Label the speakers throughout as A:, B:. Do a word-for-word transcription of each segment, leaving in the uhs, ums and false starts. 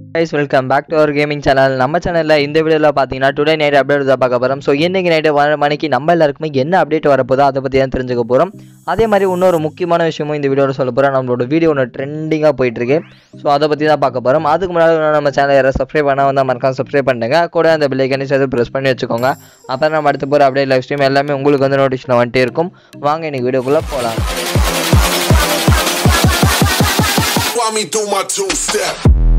A: Guys, welcome back to our gaming channel. நம்ம சேனல்ல இந்த வீடியோல பாத்தீங்கன்னா டுடே நைட் அப்டேட் தான் பார்க்க போறோம். சோ இன்னைக்கு நைட் one மணிக்கு நம்ம எல்லாருக்குமே என்ன அப்டேட் வரப்போதோ அத பத்தி தான் தெரிஞ்சுக்க போறோம். அதே மாதிரி இன்னொரு முக்கியமான விஷயமும் இந்த வீடியோல சொல்ல போறேன். நம்மளோட வீடியோ ஒன்னு ட்ரெண்டிங்கா போயிட்டு இருக்கு. சோ அத பத்தி தான் பார்க்க போறோம். அதுக்கு முன்னாடி நம்ம சேனலை யாரா சப்ஸ்கிரைப் பண்ணா வந்தா மறக்காம சப்ஸ்கிரைப் பண்ணுங்க. கூட அந்த பெல் ஐகானை சேர்த்து பிரஸ் பண்ணி வச்சுக்கோங்க. அப்பதான் நம்ம அடுத்த போற அப்டேட் லைவ் ஸ்ட்ரீம் எல்லாமே உங்களுக்கு வந்து நோட்டிஃபிகேஷன் வந்துட்டே இருக்கும். வாங்க இன்னைக்கு வீடியோக்குள்ள போலாம். Walk me through my two step.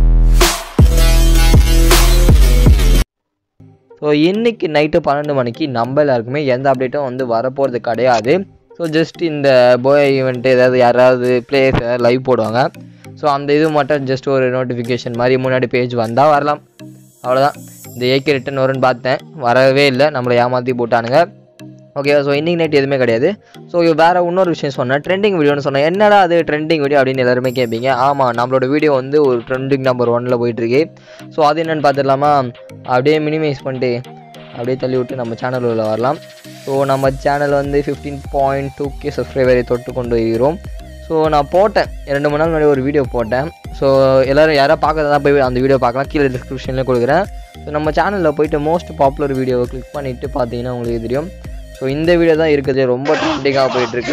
A: So இன்றைக்கி நைட்டு பன்னெண்டு மணிக்கு நம்ம எல்லாருக்குமே எந்த அப்டேட்டும் வந்து வரப்போகிறது கிடையாது. ஸோ ஜஸ்ட் இந்த போய் ஈவெண்ட்டு ஏதாவது யாராவது பிளேயர்ஸ் ஏதாவது லைவ் போடுவாங்க. ஸோ அந்த இது மட்டும் ஜஸ்ட் ஒரு நோட்டிஃபிகேஷன் மாதிரி முன்னாடி பேஜ் வந்தால் வரலாம், அவ்வளோதான். இந்த ஏகே ரிட்டன் வரும்னு பார்த்தேன், வரவே இல்லை, நம்மளை ஏமாற்றி போட்டானுங்க. ஓகே, ஸோ இன்றைக்கி நைட் எதுவுமே கிடையாது. ஸோ வேறு இன்னொரு விஷயம் சொன்னேன், ட்ரெண்டிங் வீடியோன்னு சொன்னேன். என்னடா அது ட்ரெண்டிங் வீடியோ அப்படின்னு எல்லாருமே கேட்பீங்க. ஆமாம், நம்மளோட வீடியோ வந்து ஒரு ட்ரெண்டிங் நம்பர் ஒன்னில் போயிட்டுருக்கு. ஸோ அது என்னென்னு பார்த்துடலாமா? அப்படியே மினிமைஸ் பண்ணிட்டு அப்படியே தள்ளி விட்டு நம்ம சேனல் உள்ள வரலாம். ஸோ நம்ம சேனல் வந்து ஃபிஃப்டீன் பாயிண்ட் டூ கே சப்ஸ்கிரைபரை தொட்டு கொண்டு வருகிறோம். ஸோ நான் போட்டேன், ரெண்டு மூணு நாள் முன்னாடி ஒரு வீடியோ போட்டேன். ஸோ எல்லோரும் யாராவது பார்க்கறதா போய் அந்த வீடியோ பார்க்கலாம், கீழே டிஸ்கிரிப்ஷனில் கொடுக்குறேன். ஸோ நம்ம சேனலில் போய்ட்டு மோஸ்ட் பாப்புலர் வீடியோவை கிளிக் பண்ணிவிட்டு பார்த்தீங்கன்னா உங்களுக்கு தெரியும். ஸோ இந்த வீடியோ தான் இருக்குது, ரொம்ப ட்ரெண்டிங்காக போயிட்டுருக்கு.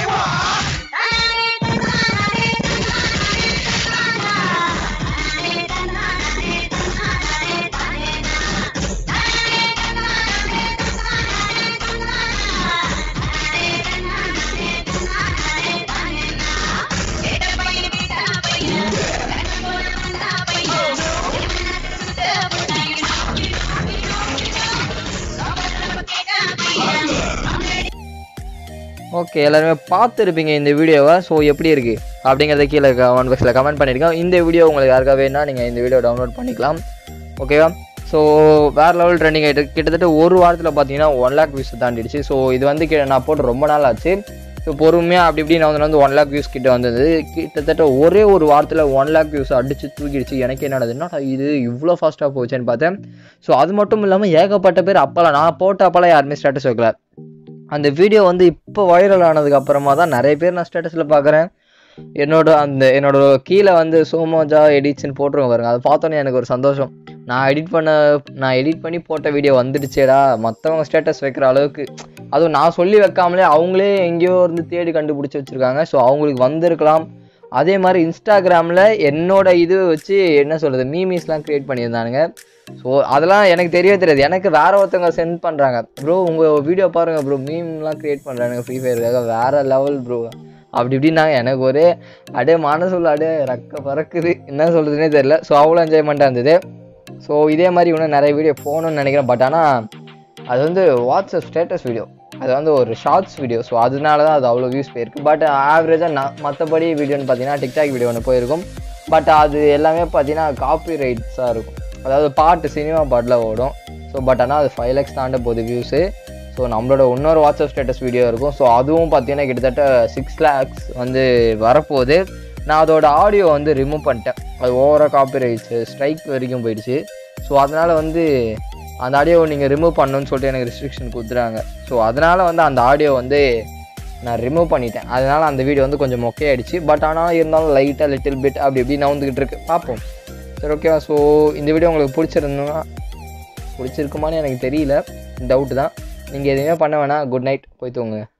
A: ஓகே, எல்லாருமே பார்த்துருப்பீங்க இந்த வீடியோவை. ஸோ எப்படி இருக்குது அப்படிங்கிறத கீழே கமெண்ட் பாக்ஸில் கமெண்ட் பண்ணியிருக்கேன். இந்த வீடியோ உங்களுக்கு யாருக்காக வேணா நீங்கள் இந்த வீடியோ டவுன்லோட் பண்ணிக்கலாம். ஓகேவா? ஸோ வேறு லெவல் ட்ரெண்டிங் ஆகிட்டு கிட்டத்தட்ட ஒரு வாரத்தில் பார்த்தீங்கன்னா ஒன் லேக் வியூஸ் தாண்டிடுச்சு. ஸோ இது வந்து நான் போட்டு ரொம்ப நாள் ஆச்சு. ஸோ பொறுமையாக அப்படி இப்படி நான் வந்து ஒன் லேக் வியூஸ் கிட்ட வந்தது. கிட்டத்தட்ட ஒரே ஒரு வாரத்தில் ஒன் லேக் வியூஸ் அடித்து தூக்கிடுச்சு. எனக்கு என்னது என்னடா இது இவ்வளோ ஃபாஸ்ட்டாக போச்சுன்னு பார்த்தேன். ஸோ அது மட்டும் இல்லாமல் ஏகப்பட்ட பேர் அப்போல்லாம் நான் போட்ட அப்போல்லாம் யாருமே ஸ்டேட்டஸ் வைக்கல. அந்த வீடியோ வந்து இப்போ வைரல் ஆனதுக்கு அப்புறமா தான் நிறைய பேர் நான் ஸ்டேட்டஸில் பார்க்குறேன். என்னோட அந்த என்னோட கீழே வந்து சோமோஜா எடிட்ஸ்ன்னு போட்டுருங்க பாருங்க, அதை பார்த்தோன்னே எனக்கு ஒரு சந்தோஷம். நான் எடிட் பண்ண நான் எடிட் பண்ணி போட்ட வீடியோ வந்துடுச்சேடா, மற்றவங்க ஸ்டேட்டஸ் வைக்கிற அளவுக்கு. அதுவும் நான் சொல்லி வைக்காமலே அவங்களே எங்கேயோ இருந்து தேடி கண்டுபிடிச்சி வச்சுருக்காங்க. ஸோ அவங்களுக்கு வந்திருக்கலாம். அதே மாதிரி இன்ஸ்டாகிராமில் என்னோட இது வச்சு என்ன சொல்கிறது மீமீஸ்லாம் க்ரியேட் பண்ணியிருந்தானுங்க. ஸோ அதெல்லாம் எனக்கு தெரியவே தெரியாது. எனக்கு வேற ஒருத்தவங்க சென்ட் பண்ணுறாங்க, ப்ரோ உங்கள் வீடியோ பாருங்கள் ப்ரோ, மீம்லாம் க்ரியேட் பண்ணுறாங்க ஃப்ரீ ஃபயருக்காக, வேறு லெவல் ப்ரோ அப்படி இப்படின்னாங்க. எனக்கு ஒரே அடே மனசுல அடே ரக்க பறக்குது, என்ன சொல்கிறதுனே தெரியல. ஸோ அவ்வளோ என்ஜாய்மெண்ட்டாக இருந்தது. ஸோ இதே மாதிரி இன்னும் நிறைய வீடியோ போகணுன்னு நினைக்கிறேன். பட் ஆனால் அது வந்து வாட்ஸ்அப் ஸ்டேட்டஸ் வீடியோ, அது வந்து ஒரு ஷார்ட்ஸ் வீடியோ. ஸோ அதனால தான் அது அவ்வளோ வியூஸ் போயிருக்கு. பட் ஆவரேஜாக நான் மற்றபடி வீடியோன்னு பார்த்தீங்கன்னா டிக்டாக் வீடியோ ஒன்று போயிருக்கும். பட் அது எல்லாமே பார்த்தீங்கன்னா காப்பி ரைட்ஸாக இருக்கும், அதாவது பாட்டு சினிமா பாட்டில் ஓடும். ஸோ பட் ஆனால் அது ஃபைவ் லேக்ஸ் தாண்ட போகுது வியூஸு. ஸோ நம்மளோட இன்னொரு வாட்ஸ்அப் ஸ்டேட்டஸ் வீடியோ இருக்கும். ஸோ அதுவும் பார்த்தீங்கன்னா கிட்டத்தட்ட சிக்ஸ் லேக்ஸ் வந்து வரப்போகுது. நான் அதோட ஆடியோ வந்து ரிமூவ் பண்ணிட்டேன், அது ஓவராக காப்பி ரைட்ஸு ஸ்ட்ரைக் வரைக்கும் போயிடுச்சு. ஸோ அதனால் வந்து அந்த ஆடியோவை நீங்கள் ரிமூவ் பண்ணணுன்னு சொல்லிட்டு எனக்கு ரெஸ்ட்ரிக்ஷன் கொடுத்துறாங்க. ஸோ அதனால் வந்து அந்த ஆடியோ வந்து நான் ரிமூவ் பண்ணிட்டேன். அதனால் அந்த வீடியோ வந்து கொஞ்சம் மொக்கையாயிடுச்சு. பட் ஆனால் இருந்தாலும் லைட்டாக லிட்டில் பிட் அப்படி எப்படி நவுந்துக்கிட்டு இருக்கு, பார்ப்போம். சரி, ஓகேவா? ஸோ இந்த வீடியோ உங்களுக்கு பிடிச்சிருந்தோன்னா பிடிச்சிருக்குமான்னு எனக்கு தெரியல, டவுட்டு தான். நீங்கள் எதுவுமே பண்ண வேணாம், குட் நைட், போய் தூங்குங்க.